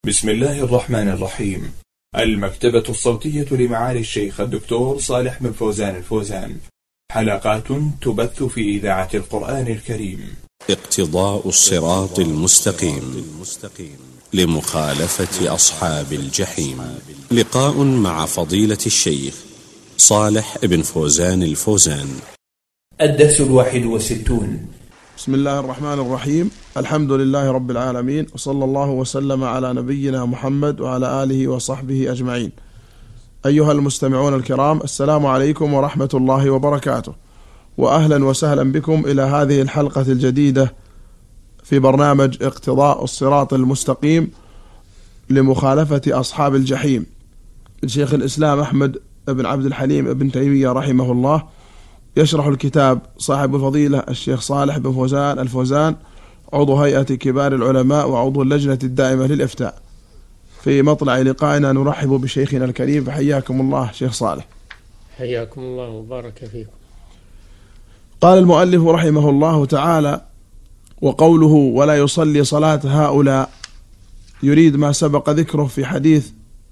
بسم الله الرحمن الرحيم. المكتبة الصوتية لمعالي الشيخ الدكتور صالح بن فوزان الفوزان. حلقات تبث في إذاعة القرآن الكريم. اقتضاء الصراط المستقيم لمخالفة أصحاب الجحيم. لقاء مع فضيلة الشيخ صالح بن فوزان الفوزان. الدرس 61. بسم الله الرحمن الرحيم. الحمد لله رب العالمين، وصلى الله وسلم على نبينا محمد وعلى آله وصحبه أجمعين. أيها المستمعون الكرام، السلام عليكم ورحمة الله وبركاته، وأهلا وسهلا بكم إلى هذه الحلقة الجديدة في برنامج اقتضاء الصراط المستقيم لمخالفة أصحاب الجحيم. الشيخ الإسلام أحمد بن عبد الحليم بن تيمية رحمه الله يشرح الكتاب صاحب الفضيلة الشيخ صالح بن فوزان الفوزان، عضو هيئة كبار العلماء وعضو اللجنة الدائمة للإفتاء. في مطلع لقائنا نرحب بشيخنا الكريم، فحياكم الله شيخ صالح. حياكم الله وبارك فيكم. قال المؤلف رحمه الله تعالى: وقوله ولا يصلي صلاة هؤلاء، يريد ما سبق ذكره في حديث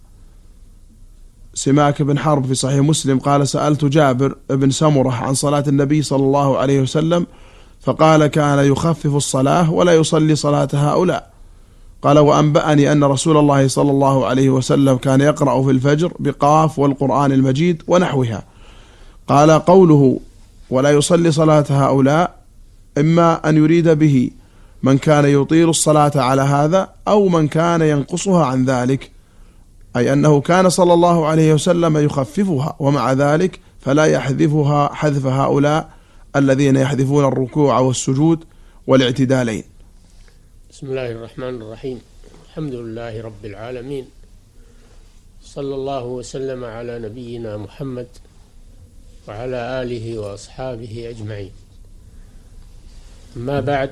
سماك بن حرب في صحيح مسلم قال: سألت جابر بن سمرة عن صلاة النبي صلى الله عليه وسلم فقال: كان يخفف الصلاة ولا يصلي صلاة هؤلاء. قال: وأنبأني أن رسول الله صلى الله عليه وسلم كان يقرأ في الفجر بقاف والقرآن المجيد ونحوها. قال: قوله ولا يصلي صلاة هؤلاء إما أن يريد به من كان يطيل الصلاة على هذا أو من كان ينقصها عن ذلك، أي أنه كان صلى الله عليه وسلم يخففها، ومع ذلك فلا يحذفها حذف هؤلاء الذين يحذفون الركوع والسجود والاعتدالين. بسم الله الرحمن الرحيم. الحمد لله رب العالمين، صلى الله وسلم على نبينا محمد وعلى آله وأصحابه أجمعين. ما بعد،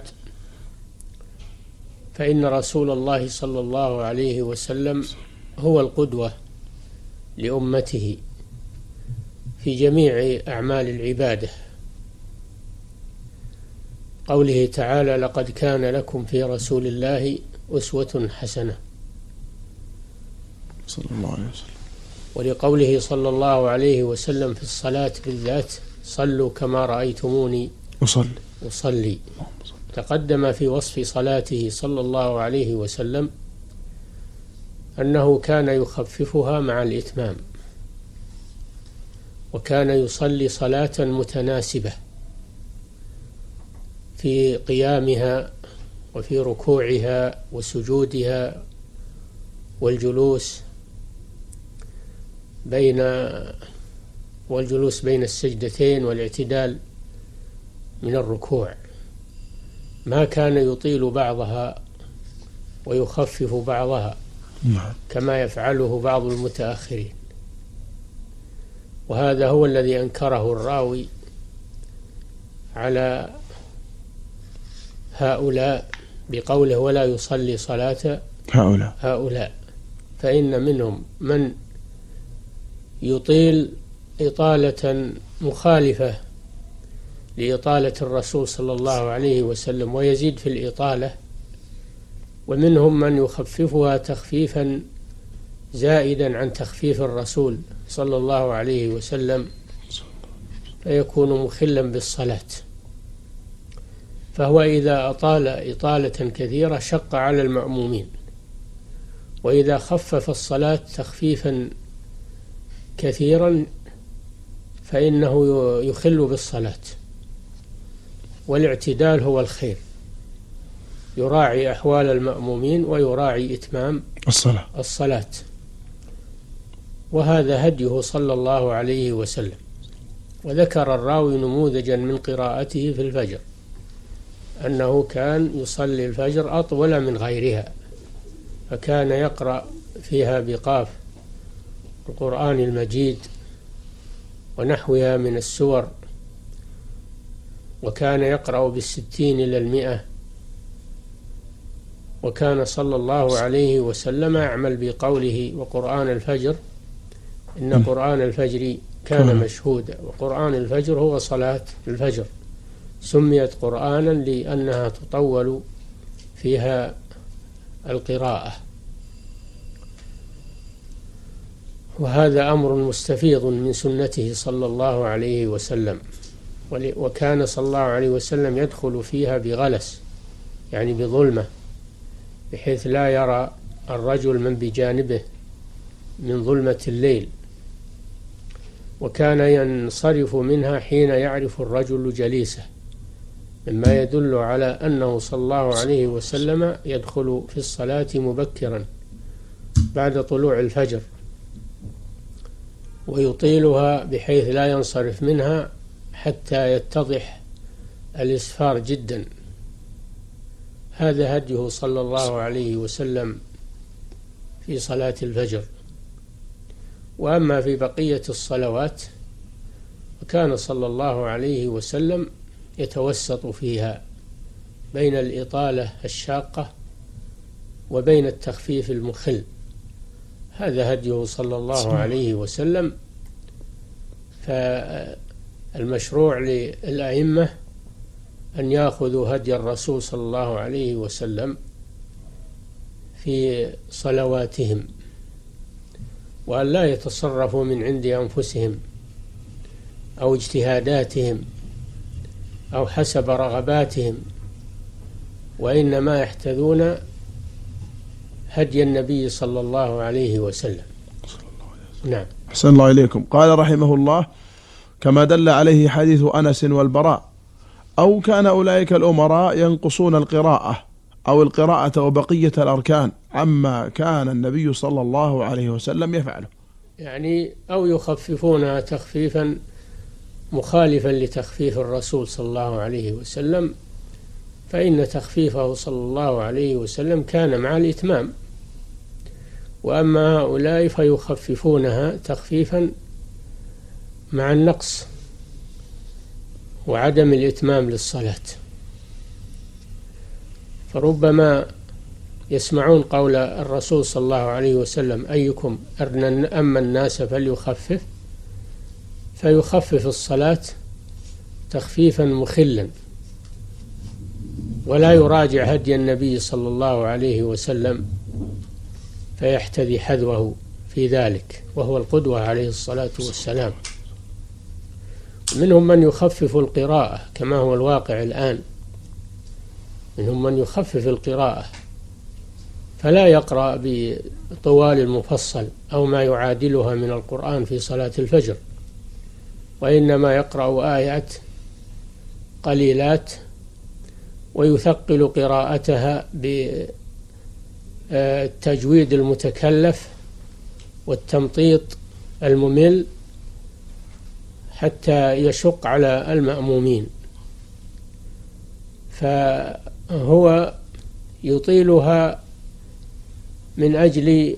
فإن رسول الله صلى الله عليه وسلم هو القدوة لأمته في جميع أعمال العبادة. قوله تعالى: لقد كان لكم في رسول الله أسوة حسنة، صلى الله عليه وسلم. ولقوله صلى الله عليه وسلم في الصلاة بالذات: صلوا كما رأيتموني أصلي. تقدم في وصف صلاته صلى الله عليه وسلم أنه كان يخففها مع الإتمام، وكان يصلي صلاة متناسبة في قيامها وفي ركوعها وسجودها والجلوس بين السجدتين والاعتدال من الركوع. ما كان يطيل بعضها ويخفف بعضها كما يفعله بعض المتأخرين، وهذا هو الذي أنكره الراوي على هؤلاء بقوله ولا يصلي صلاة هؤلاء، فإن منهم من يطيل إطالة مخالفة لإطالة الرسول صلى الله عليه وسلم ويزيد في الإطالة، ومنهم من يخففها تخفيفا زائدا عن تخفيف الرسول صلى الله عليه وسلم، فيكون مخلا بالصلاة. فهو إذا أطال إطالة كثيرة شق على المأمومين، وإذا خفف الصلاة تخفيفا كثيرا فإنه يخل بالصلاة. والاعتدال هو الخير، يراعي أحوال المأمومين ويراعي إتمام الصلاة. وهذا هديه صلى الله عليه وسلم. وذكر الراوي نموذجا من قراءته في الفجر، أنه كان يصلي الفجر أطول من غيرها، فكان يقرأ فيها بقاف القرآن المجيد ونحوها من السور، وكان يقرأ 60 إلى 100. وكان صلى الله عليه وسلم يعمل بقوله وقرآن الفجر إن قرآن الفجر كان مشهودا. وقرآن الفجر هو صلاة الفجر، سميت قرآنا لأنها تطول فيها القراءة. وهذا أمر مستفيض من سنته صلى الله عليه وسلم. وكان صلى الله عليه وسلم يدخل فيها بغلس، يعني بظلمة، بحيث لا يرى الرجل من بجانبه من ظلمة الليل، وكان ينصرف منها حين يعرف الرجل جليسه، مما يدل على أنه صلى الله عليه وسلم يدخل في الصلاة مبكرا بعد طلوع الفجر، ويطيلها بحيث لا ينصرف منها حتى يتضح الإسفار جدا. هذا هديه صلى الله عليه وسلم في صلاة الفجر. وأما في بقية الصلوات فكان صلى الله عليه وسلم يتوسط فيها بين الإطالة الشاقة وبين التخفيف المخل. هذا هديه صلى الله عليه وسلم. فالمشروع للأئمة أن يأخذوا هدي الرسول صلى الله عليه وسلم في صلواتهم، وأن لا يتصرفوا من عند أنفسهم أو اجتهاداتهم أو حسب رغباتهم، وإنما يحتذون هدي النبي صلى الله عليه وسلم. نعم. أحسن الله إليكم. قال رحمه الله: كما دل عليه حديث أنس والبراء، أو كان أولئك الأمراء ينقصون القراءة أو القراءة وبقية الأركان عما كان النبي صلى الله عليه وسلم يفعله، يعني أو يخففونها تخفيفا مخالفا لتخفيف الرسول صلى الله عليه وسلم، فإن تخفيفه صلى الله عليه وسلم كان مع الإتمام. وأما هؤلاء فيخففونها تخفيفا مع النقص وعدم الإتمام للصلاة. فربما يسمعون قول الرسول صلى الله عليه وسلم: أيكم أما الناس فليخفف، فيخفف الصلاة تخفيفا مخلا، ولا يراجع هدي النبي صلى الله عليه وسلم فيحتذي حذوه في ذلك، وهو القدوة عليه الصلاة والسلام. منهم من يخفف القراءة كما هو الواقع الآن، منهم من يخفف القراءة فلا يقرأ بطوال المفصل أو ما يعادلها من القرآن في صلاة الفجر، وإنما يقرأ آيات قليلات ويثقل قراءتها بالتجويد المتكلف والتمطيط الممل حتى يشق على المأمومين، فهو يطيلها من أجل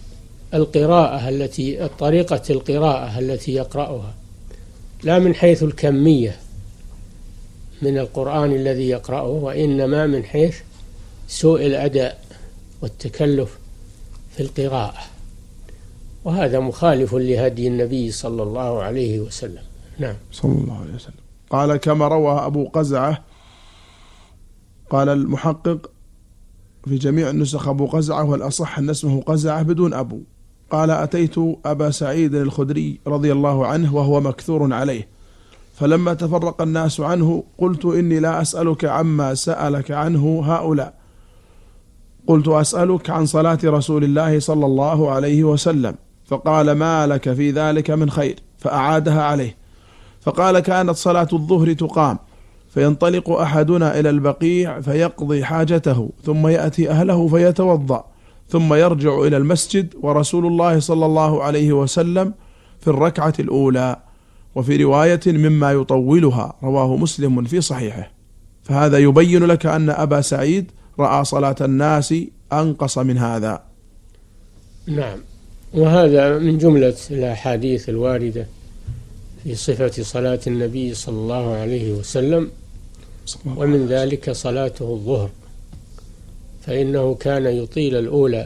طريقة القراءة التي يقرأها، لا من حيث الكمية من القرآن الذي يقرأه، وإنما من حيث سوء الأداء والتكلف في القراءة، وهذا مخالف لهدي النبي صلى الله عليه وسلم. نعم. صلى الله عليه وسلم. قال: كما روى أبو قزعة، قال المحقق في جميع النسخ أبو قزعة، والأصح أن اسمه قزعة بدون أبو. قال: أتيت أبا سعيد الخدري رضي الله عنه وهو مكثور عليه، فلما تفرق الناس عنه قلت: إني لا أسألك عما سألك عنه هؤلاء، قلت: أسألك عن صلاة رسول الله صلى الله عليه وسلم. فقال: ما لك في ذلك من خير، فأعادها عليه. فقال: كانت صلاة الظهر تقام، فينطلق أحدنا إلى البقيع فيقضي حاجته، ثم يأتي أهله فيتوضأ، ثم يرجع إلى المسجد، ورسول الله صلى الله عليه وسلم في الركعة الأولى، وفي رواية مما يطولها، رواه مسلم في صحيحه. فهذا يبين لك أن أبا سعيد رأى صلاة الناس أنقص من هذا. نعم. وهذا من جملة الأحاديث الواردة في صفة صلاة النبي صلى الله عليه وسلم، ومن ذلك صلاته الظهر، فإنه كان يطيل الأولى،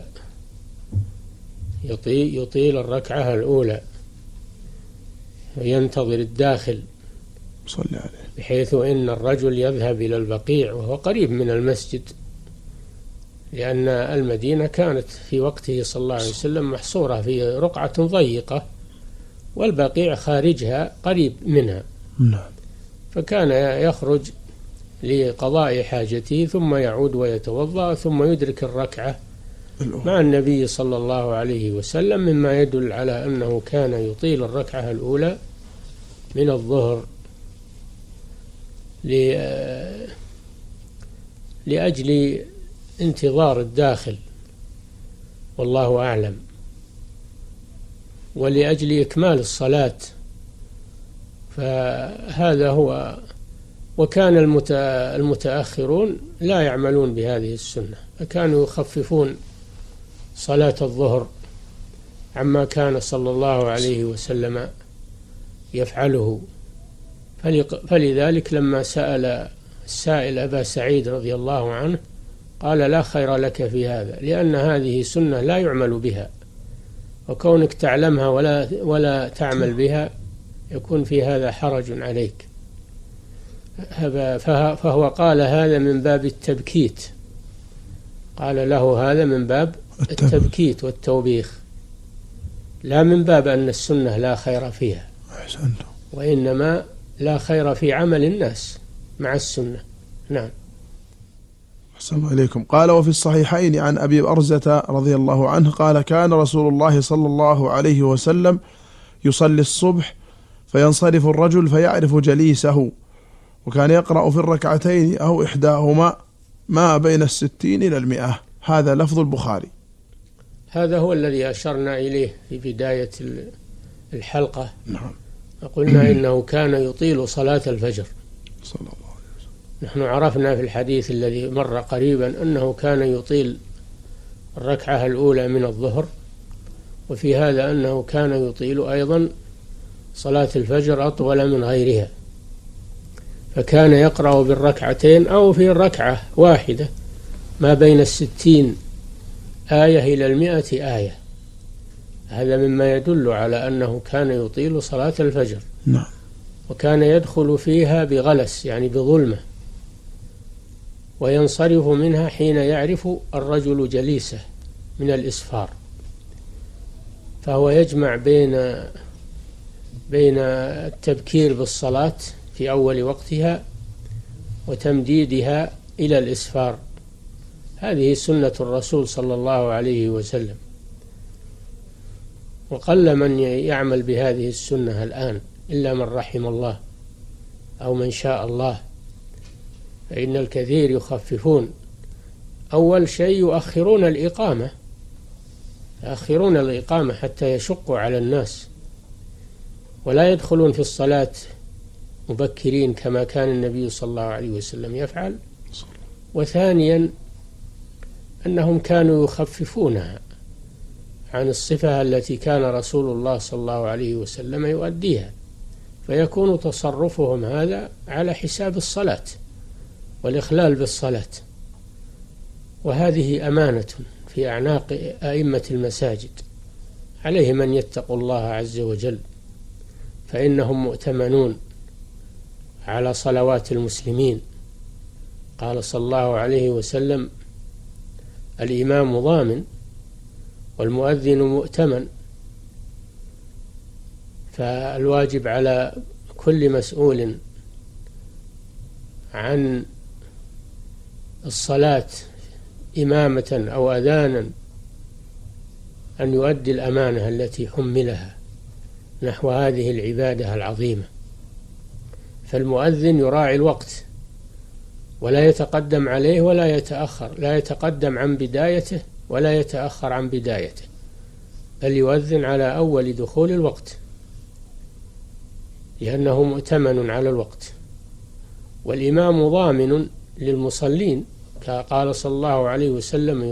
يطيل الركعة الأولى، وينتظر الداخل، بحيث إن الرجل يذهب إلى البقيع وهو قريب من المسجد لأن المدينة كانت في وقته صلى الله عليه وسلم محصورة في رقعة ضيقة، والبقيع خارجها قريب منها، فكان يخرج لقضاء حاجته ثم يعود ويتوضأ ثم يدرك الركعة مع النبي صلى الله عليه وسلم، مما يدل على أنه كان يطيل الركعة الأولى من الظهر لأجل انتظار الداخل والله أعلم، ولأجل إكمال الصلاة. فهذا هو. وكان المتأخرون لا يعملون بهذه السنة، فكانوا يخففون صلاة الظهر عما كان صلى الله عليه وسلم يفعله. فلذلك لما سأل السائل أبا سعيد رضي الله عنه قال: لا خير لك في هذا، لأن هذه سنة لا يعمل بها، وكونك تعلمها ولا تعمل بها يكون في هذا حرج عليك. فهو قال هذا من باب التبكيت، قال له هذا من باب التبكيت والتوبيخ، لا من باب أن السنة لا خير فيها، وإنما لا خير في عمل الناس مع السنة. نعم. أحسن الله إليكم. قال: وفي الصحيحين عن أبي برزة رضي الله عنه قال: كان رسول الله صلى الله عليه وسلم يصلي الصبح فينصرف الرجل فيعرف جليسه، وكان يقرأ في الركعتين أو إحداهما ما بين 60 إلى 100. هذا لفظ البخاري. هذا هو الذي أشرنا إليه في بداية الحلقة. نعم. قلنا إنه كان يطيل صلاة الفجر صلى الله عليه وسلم. نحن عرفنا في الحديث الذي مر قريبا أنه كان يطيل الركعة الأولى من الظهر، وفي هذا أنه كان يطيل أيضا صلاة الفجر أطول من غيرها، فكان يقرأ بالركعتين أو في ركعة واحدة ما بين 60 آية إلى 100 آية. هذا مما يدل على أنه كان يطيل صلاة الفجر. نعم. وكان يدخل فيها بغلس، يعني بظلمة، وينصرف منها حين يعرف الرجل جليسه من الإسفار، فهو يجمع بين التبكير بالصلاة في أول وقتها وتمديدها إلى الإسفار. هذه سنة الرسول صلى الله عليه وسلم، وقل من يعمل بهذه السنة الآن إلا من رحم الله أو من شاء الله، فإن الكثير يخففون. أول شيء يؤخرون الإقامة حتى يشقوا على الناس، ولا يدخلون في الصلاة مبكرين كما كان النبي صلى الله عليه وسلم يفعل. وثانيا أنهم كانوا يخففونها عن الصفة التي كان رسول الله صلى الله عليه وسلم يؤديها، فيكون تصرفهم هذا على حساب الصلاة والإخلال بالصلاة، وهذه أمانة في أعناق أئمة المساجد، عليهم أن يتقوا الله عز وجل، فإنهم مؤتمنون على صلوات المسلمين. قال صلى الله عليه وسلم: الإمام ضامن والمؤذن مؤتمن. فالواجب على كل مسؤول عن الصلاة إمامة أو أذانا أن يؤدي الأمانة التي حملها نحو هذه العبادة العظيمة. فالمؤذن يراعي الوقت ولا يتقدم عليه ولا يتأخر، لا يتقدم عن بدايته ولا يتأخر عن بدايته، بل يؤذن على أول دخول الوقت لأنه مؤتمن على الوقت. والإمام ضامن للمصلين، قال صلى الله عليه وسلم: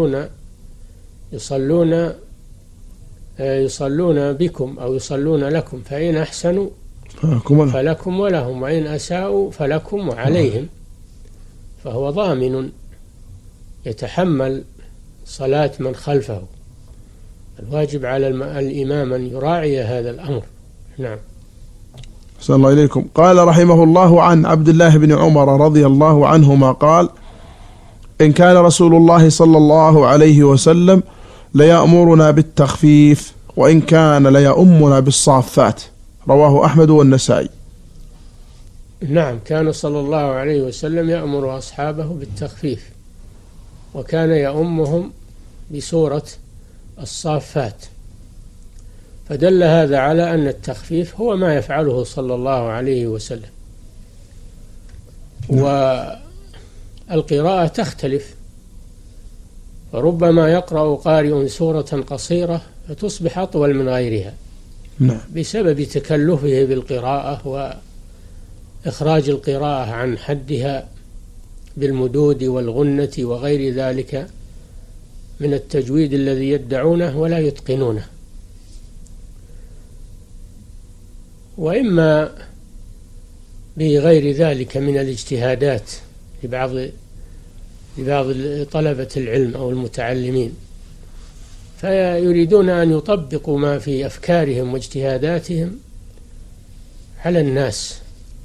يصلون بكم أو يصلون لكم، فإن أحسنوا فلكم ولهم، وإن أساءوا فلكم وعليهم. فهو ضامن يتحمل صلاة من خلفه. الواجب على الإمام أن يراعي هذا الأمر. نعم. صلى الله إليكم. قال رحمه الله: عن عبد الله بن عمر رضي الله عنهما قال: إن كان رسول الله صلى الله عليه وسلم ليأمرنا بالتخفيف وإن كان ليؤمنا بالصافات. رواه أحمد والنسائي. نعم، كان صلى الله عليه وسلم يأمر أصحابه بالتخفيف، وكان يؤمهم بسورة الصافات، فدل هذا على أن التخفيف هو ما يفعله صلى الله عليه وسلم. والقراءة تختلف، فربما يقرأ قارئ سورة قصيرة فتصبح أطول من غيرها بسبب تكلفه بالقراءة وإخراج القراءة عن حدها بالمدود والغنة وغير ذلك من التجويد الذي يدعونه ولا يتقنونه. وإما بغير ذلك من الاجتهادات لبعض طلبة العلم أو المتعلمين، فيريدون أن يطبقوا ما في أفكارهم واجتهاداتهم على الناس،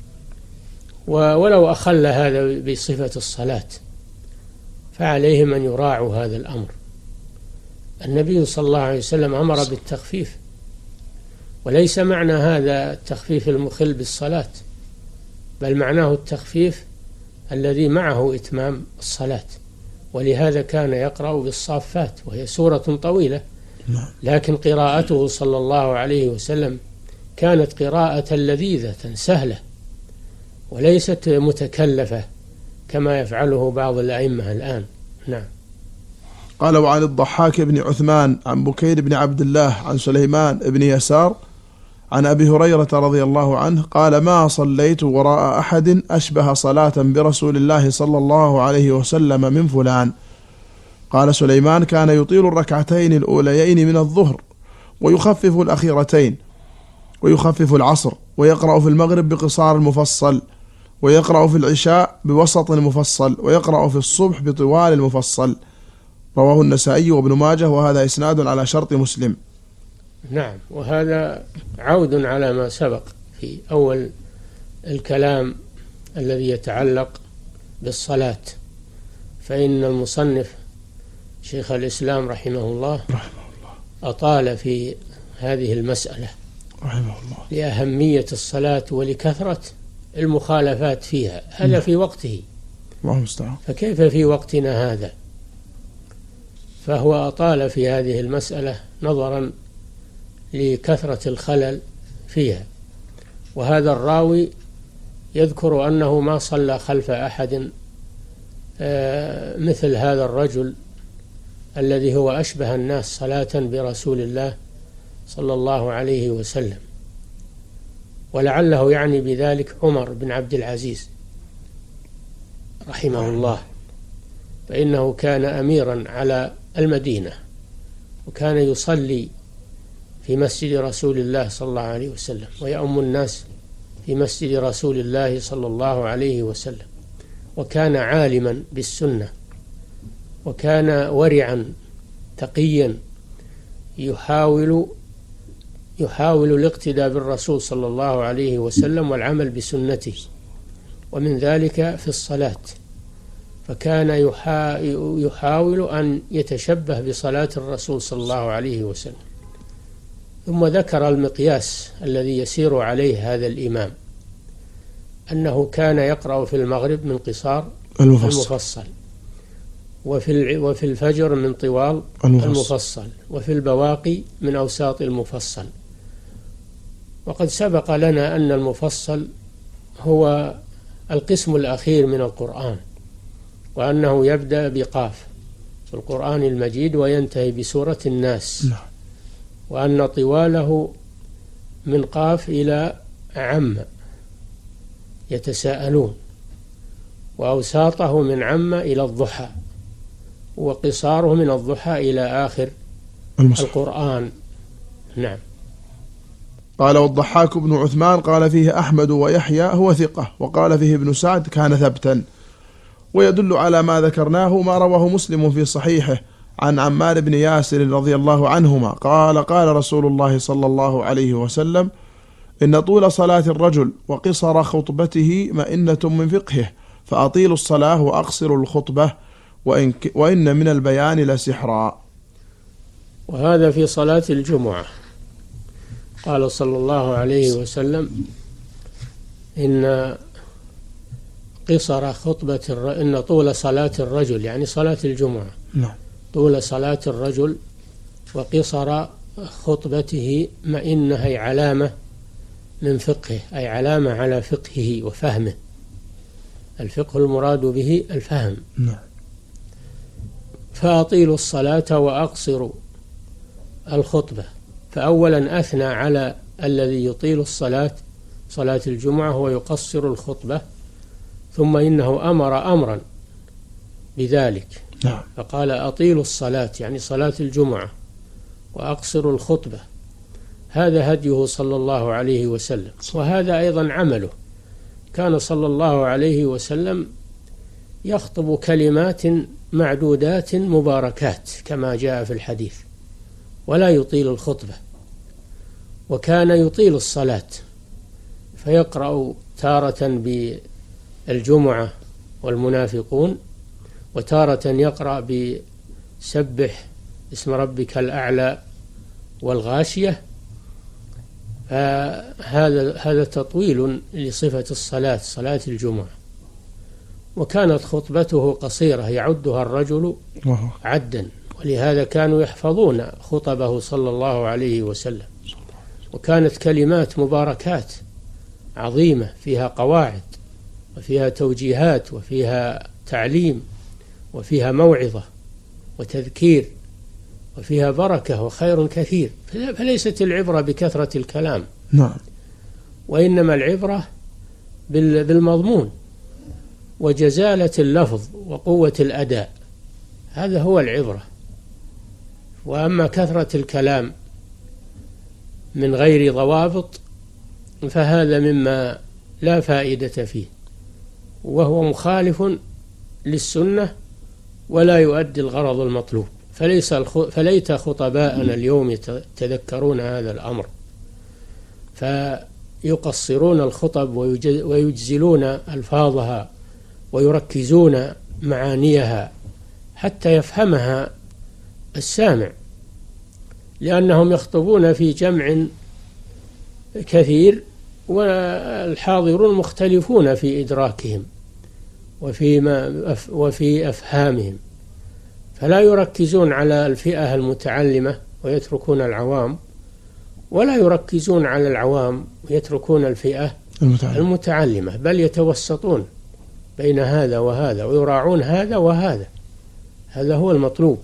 ولو أخل هذا بصفة الصلاة فعليهم أن يراعوا هذا الأمر. النبي صلى الله عليه وسلم أمر بالتخفيف، وليس معنى هذا التخفيف المخل بالصلاة، بل معناه التخفيف الذي معه إتمام الصلاة. ولهذا كان يقرأ بالصافات وهي سورة طويلة، لكن قراءته صلى الله عليه وسلم كانت قراءة لذيذة سهلة وليست متكلفة كما يفعله بعض الأئمة الآن. نعم. قال: وعن الضحاك بن عثمان عن بكير بن عبد الله عن سليمان بن يسار عن أبي هريرة رضي الله عنه قال: ما صليت وراء أحد أشبه صلاة برسول الله صلى الله عليه وسلم من فلان. قال سليمان: كان يطيل الركعتين الأوليين من الظهر ويخفف الأخيرتين، ويخفف العصر، ويقرأ في المغرب بقصار المفصل، ويقرأ في العشاء بوسط المفصل، ويقرأ في الصبح بطوال المفصل. رواه النسائي وابن ماجه، وهذا إسناد على شرط مسلم. نعم، وهذا عود على ما سبق في أول الكلام الذي يتعلق بالصلاة، فإن المصنف شيخ الإسلام رحمه الله أطال في هذه المسألة رحمه الله لأهمية الصلاة ولكثرة المخالفات فيها. هذا في وقته، فكيف في وقتنا هذا؟ فهو أطال في هذه المسألة نظرا لكثرة الخلل فيها. وهذا الراوي يذكر أنه ما صلى خلف أحد مثل هذا الرجل الذي هو أشبه الناس صلاة برسول الله صلى الله عليه وسلم، ولعله يعني بذلك عمر بن عبد العزيز رحمه الله، فإنه كان أميرا على المدينة، وكان يصلي في مسجد رسول الله صلى الله عليه وسلم ويؤم الناس في مسجد رسول الله صلى الله عليه وسلم، وكان عالما بالسنة، وكان ورعا تقيا يحاول الاقتداء بالرسول صلى الله عليه وسلم والعمل بسنته، ومن ذلك في الصلاة، فكان يحاول أن يتشبه بصلاة الرسول صلى الله عليه وسلم. ثم ذكر المقياس الذي يسير عليه هذا الإمام، أنه كان يقرأ في المغرب من قصار المفصل، وفي الفجر من طوال المفصل، وفي البواقي من أوساط المفصل. وقد سبق لنا أن المفصل هو القسم الأخير من القرآن، وأنه يبدأ بقاف في القرآن المجيد وينتهي بسورة الناس، وأن طواله من قاف إلى عم يتساءلون، وأوساطه من عم إلى الضحى، وقصاره من الضحى إلى آخر القرآن. نعم. قال: والضحاك بن عثمان قال فيه أحمد ويحيى هو ثقة، وقال فيه ابن سعد كان ثبتا. ويدل على ما ذكرناه ما رواه مسلم في صحيحه عن عمار بن ياسر رضي الله عنهما قال: قال رسول الله صلى الله عليه وسلم: إن طول صلاة الرجل وقصر خطبته مئنة من فقهه، فأطيلوا الصلاة وأقصروا الخطبة، وإن من البيان لسحرا. وهذا في صلاة الجمعة. قال صلى الله عليه وسلم: إن قصر خطبة إن طول صلاة الرجل، يعني صلاة الجمعة، طول صلاة الرجل وقصر خطبته مئنة، أي علامة من فقهه، أي علامة على فقهه وفهمه. الفقه المراد به الفهم. فأطيلوا الصلاة وأقصروا الخطبة. فأولا أثنى على الذي يطيل الصلاة، صلاة الجمعة، ويقصر الخطبة، ثم إنه أمر أمرا بذلك. فقال: أطيلوا الصلاة، يعني صلاة الجمعة، وأقصروا الخطبة. هذا هديه صلى الله عليه وسلم، وهذا أيضا عمله. كان صلى الله عليه وسلم يخطب كلمات معدودات مباركات كما جاء في الحديث، ولا يطيل الخطبة. وكان يطيل الصلاة، فيقرأ تارة بالجمعة والمنافقون، وتارة يقرأ بسبح اسم ربك الأعلى والغاشية. هذا تطويل لصفة الصلاة، صلاة الجمعة. وكانت خطبته قصيرة يعدها الرجل عدا، ولهذا كانوا يحفظون خطبه صلى الله عليه وسلم. وكانت كلمات مباركات عظيمة، فيها قواعد وفيها توجيهات وفيها تعليم وفيها موعظة وتذكير وفيها بركة وخير كثير. فليست العبرة بكثرة الكلام، وإنما العبرة بالمضمون وجزالة اللفظ وقوة الأداء، هذا هو العبرة. وأما كثرة الكلام من غير ضوابط فهذا مما لا فائدة فيه، وهو مخالف للسنة ولا يؤدي الغرض المطلوب. فليت خطباءنا اليوم يتذكرون هذا الأمر، فيقصرون الخطب ويجزلون ألفاظها ويركزون معانيها حتى يفهمها السامع، لأنهم يخطبون في جمع كثير، والحاضرون مختلفون في إدراكهم وفي أفهامهم، فلا يركزون على الفئة المتعلمة ويتركون العوام، ولا يركزون على العوام ويتركون الفئة المتعلمة، بل يتوسطون بين هذا وهذا ويراعون هذا وهذا. هذا هو المطلوب.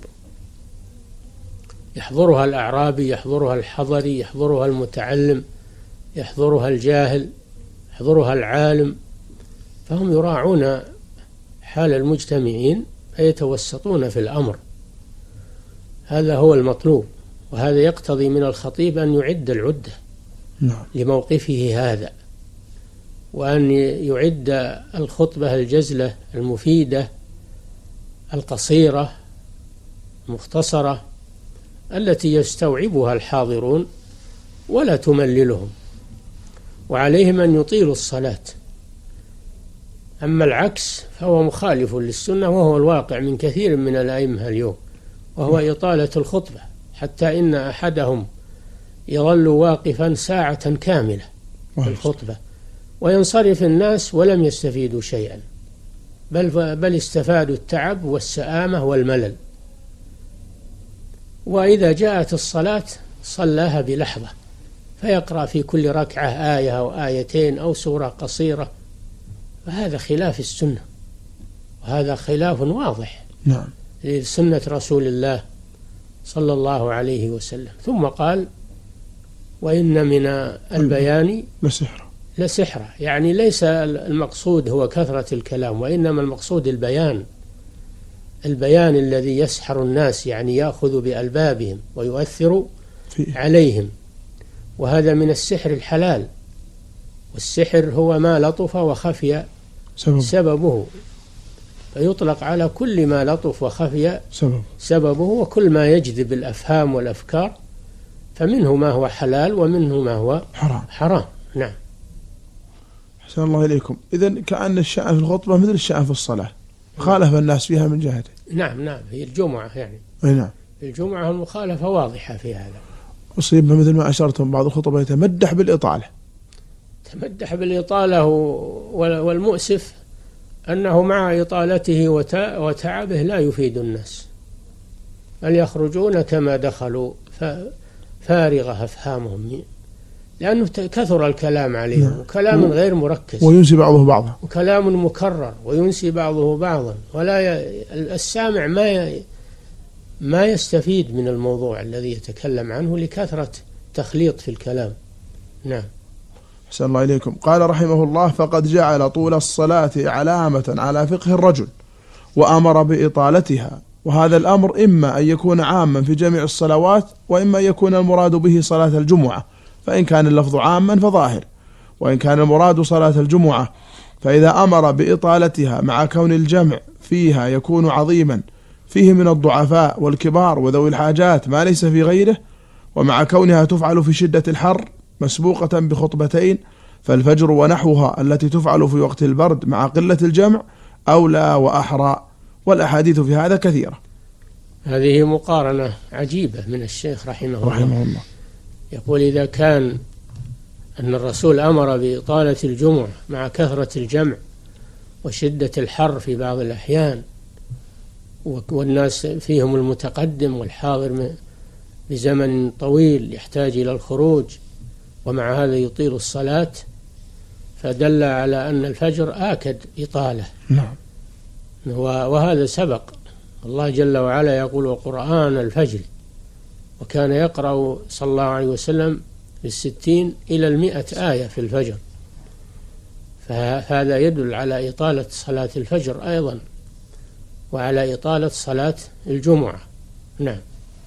يحضرها الأعرابي، يحضرها الحضري، يحضرها المتعلم، يحضرها الجاهل، يحضرها العالم، فهم يراعون حال المجتمعين فيتوسطون في الأمر. هذا هو المطلوب، وهذا يقتضي من الخطيب أن يعد العدة لموقفه هذا، وأن يعد الخطبة الجزلة المفيدة القصيرة المختصرة التي يستوعبها الحاضرون ولا تمللهم، وعليهم أن يطيلوا الصلاة. أما العكس فهو مخالف للسنة، وهو الواقع من كثير من الأئمة اليوم، وهو إطالة الخطبة، حتى إن أحدهم يظل واقفا ساعة كاملة في الخطبة وينصرف الناس ولم يستفيدوا شيئا، بل استفادوا التعب والسآمة والملل. وإذا جاءت الصلاة صلاها بلحظة، فيقرأ في كل ركعة آية أو آيتين أو سورة قصيرة، فهذا خلاف السنة، وهذا خلاف واضح لسنة رسول الله صلى الله عليه وسلم. ثم قال: وإن من البيان لسحرة، يعني ليس المقصود هو كثرة الكلام، وإنما المقصود البيان الذي يسحر الناس، يعني يأخذ بألبابهم ويؤثر عليهم، وهذا من السحر الحلال. والسحر هو ما لطف وخفي سببه، فيطلق على كل ما لطف وخفي سببه، وكل ما يجذب الأفهام والأفكار، فمنه ما هو حلال ومنه ما هو حرام. نعم. أحسن الله إليكم. إذن كأن الشأن في الخطبة مثل الشأن في الصلاة، خالف الناس فيها من جهته. نعم هي الجمعة يعني. نعم. الجمعة المخالفة واضحة في هذا. أصيب مثل ما أشرتم بعض الخطباء يتمدح بالإطالة. تمدح بالإطالة، والمؤسف أنه مع إطالته وتعبه لا يفيد الناس، بل يخرجون كما دخلوا فارغة أفهامهم، لأنه كثر الكلام عليهم، وكلام غير مركز، وينسي بعضه بعضا، وكلام مكرر وينسي بعضه بعضا، ولا السامع ما يستفيد من الموضوع الذي يتكلم عنه لكثرة تخليط في الكلام. نعم. أحسن الله إليكم. قال رحمه الله: فقد جعل طول الصلاة علامة على فقه الرجل وأمر بإطالتها، وهذا الأمر إما أن يكون عاما في جميع الصلوات، وإما أن يكون المراد به صلاة الجمعة، فإن كان اللفظ عاما فظاهر، وإن كان المراد صلاة الجمعة فإذا أمر بإطالتها مع كون الجمع فيها يكون عظيما فيه من الضعفاء والكبار وذوي الحاجات ما ليس في غيره، ومع كونها تفعل في شدة الحر مسبوقة بخطبتين، فالفجر ونحوها التي تفعل في وقت البرد مع قلة الجمع أولى وأحرى، والأحاديث في هذا كثيرة. هذه مقارنة عجيبة من الشيخ رحمه الله. يقول: إذا كان أن الرسول أمر بإطالة الجمعة مع كثرة الجمع وشدة الحر في بعض الأحيان، والناس فيهم المتقدم والحاضر بزمن طويل يحتاج إلى الخروج، ومع هذا يطيل الصلاة، فدل على أن الفجر آكد إطالة. نعم. وهذا سبق. الله جل وعلا يقول: وقرآن الفجر، وكان يقرأ صلى الله عليه وسلم 60 إلى 100 آية في الفجر، فهذا يدل على إطالة صلاة الفجر أيضا، وعلى إطالة صلاة الجمعة. نعم.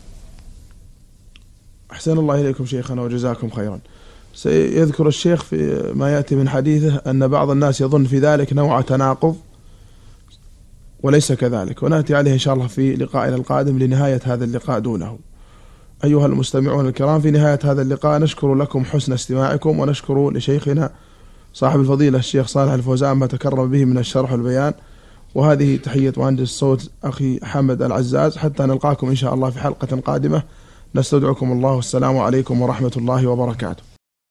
أحسن الله إليكم شيخنا وجزاكم خيرا. سيذكر الشيخ في ما يأتي من حديثه أن بعض الناس يظن في ذلك نوع تناقض، وليس كذلك، ونأتي عليه إن شاء الله في لقائنا القادم لنهاية هذا اللقاء دونه. أيها المستمعون الكرام، في نهاية هذا اللقاء نشكر لكم حسن استماعكم، ونشكر لشيخنا صاحب الفضيلة الشيخ صالح الفوزان ما تكرم به من الشرح والبيان. وهذه تحية مهندس الصوت أخي حمد العزاز، حتى نلقاكم إن شاء الله في حلقة قادمة، نستودعكم الله، والسلام عليكم ورحمة الله وبركاته.